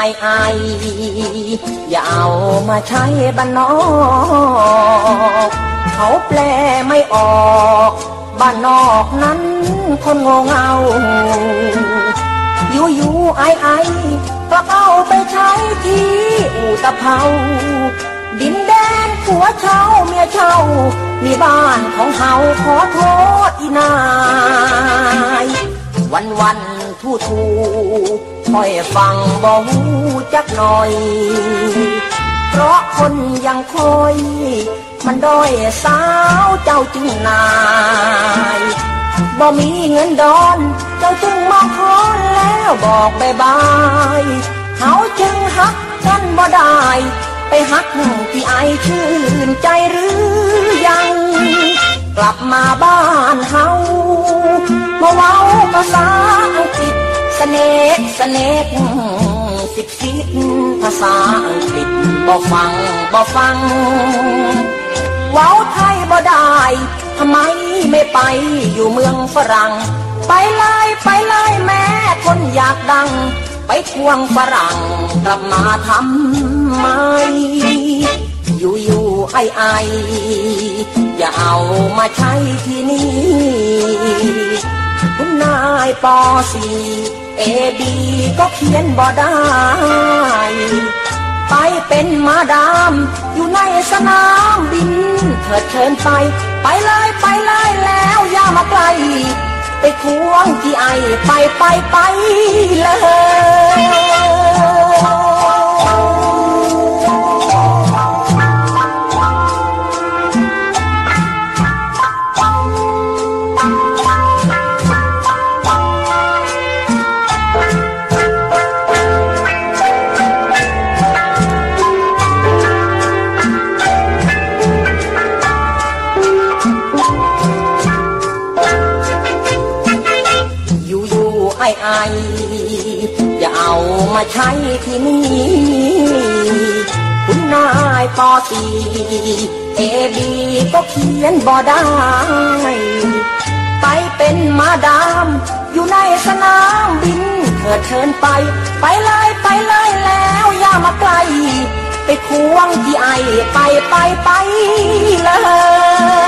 ไออย่าเอามาใช้บ้านนอกเขาแปลไม่ออกบ้านนอกนั้นคนโง่เงาอยู่ไอก็เอาไปใช้ที่อุตภเปาดินแดนผัวเช่าเมียเช่ามีบ้านของเฮาขอโทษอีนายวันทูค่อยฟังบ่ฮู้จักหน่อยเพราะคนยังคอยมันด้อยสาวเจ้าจึงนายบ่มีเงินดอนเจ้าจึงมาขอแล้วบอกบายบายเขาจึงฮักกันบ่ได้ไปฮักที่ไอชื่นใจหรือยังกลับมาบ้านเฮามาเว้าภาษาอังกฤษสเนกสิบภาษาอังกฤษบ่ฟังเว้าไทยบ่ได้ทำไมไม่ไปอยู่เมืองฝรั่งไปเลยแม่คนอยากดังไปทวงฝรั่งกลับมาทำไมอยู่ไออย่าเอามาใช้ที่นี่คุณนายป.4 AB ก็เขียนบ่ได้ไปเป็นมาดามอยู่ในสนามบินเถิดเชิญไปเลยแล้วอย่ามาไกลไปควงที่ไอไปเลยไออย่าเอามาใช้ที่นี่คุณนายป.4 AB ก็เขียนบ่ได้ไปเป็นมาดามอยู่ในสนามบินเถิดเชิญไปเลยแล้วอย่ามาไกลไปควงที่ไอไปเลย